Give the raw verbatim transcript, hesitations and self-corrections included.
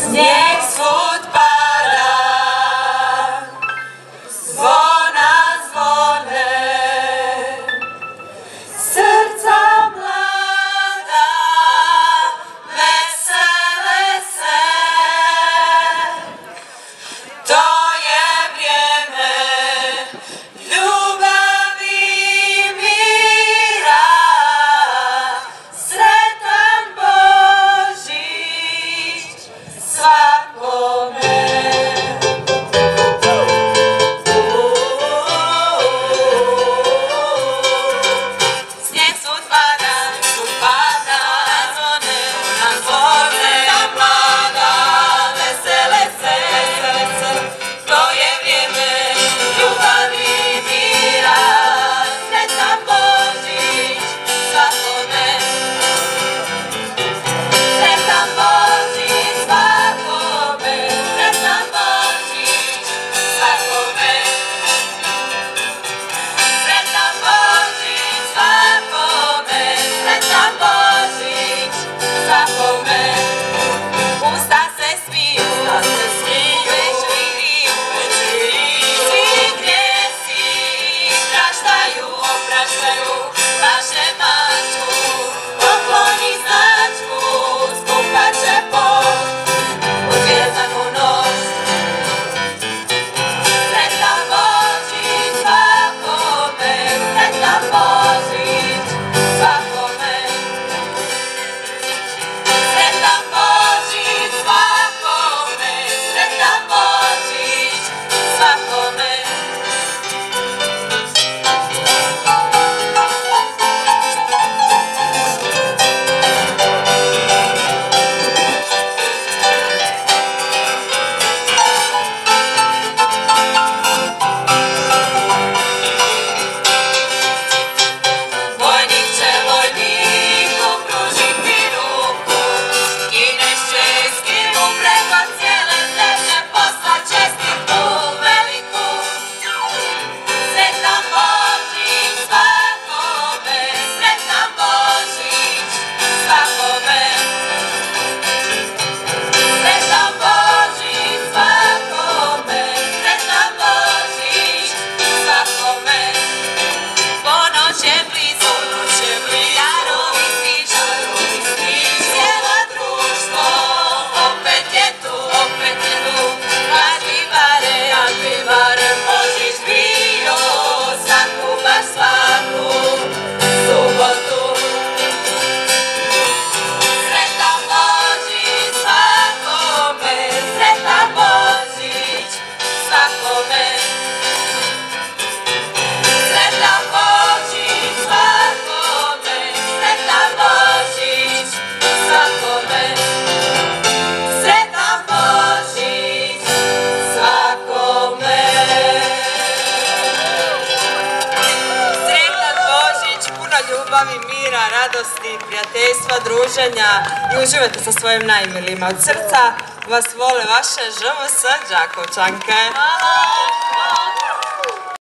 Snijeg svud pada, zvona zvone, srca mlada vesele se. To je vrijeme ljubavi i mira, sretan Božić svakome. Snijeg svud pada, svud pada, zvone, na zvone, mlada, vesele se. To je vrijeme ljubavi i mira, sretan Božić svakome. Sretan Božić svakome, sretan Božić svakome. Sretan Božić svakome, sretan Božić svakome. Usta se smiju, usta se smiju, večeri griju, večeri griju. Svi grijesi praštaju, opraštaju, vaše mačku, pokloni značku, skupat će pot u zvjezdanu noć. Sretan Božić svakome, sretan Božić svakome. Sretan Božić svakome, sretan Božić svakome. Vojnik će vojniku pružiti ruku, Kinez će skimu preko cijele zemlje, poslat čestitu veliku. Sretan Božić svakome, sretan Božić svakome. Sretan Božić svakome, sretan Božić svakome. Ponoć je blizu, noć je blizu, darovi stižu, darovi stižu. Cijelo društvo opet je tu, opet je tu. Kad bi barem, kad bi barem Božić bio svaku, baš svaku subotu. Sretan Božić svakome, sretan Božić svakome. Sretan Božić svakome, sretan Božić svakome. Sretan Božić svakome. Sretan Božić, puno ljubavi, mira, radosti, prijateljstva, druženja i uživajte sa svojim najmilijima. Od srca vas vole vaše ž v s Đakovčanke.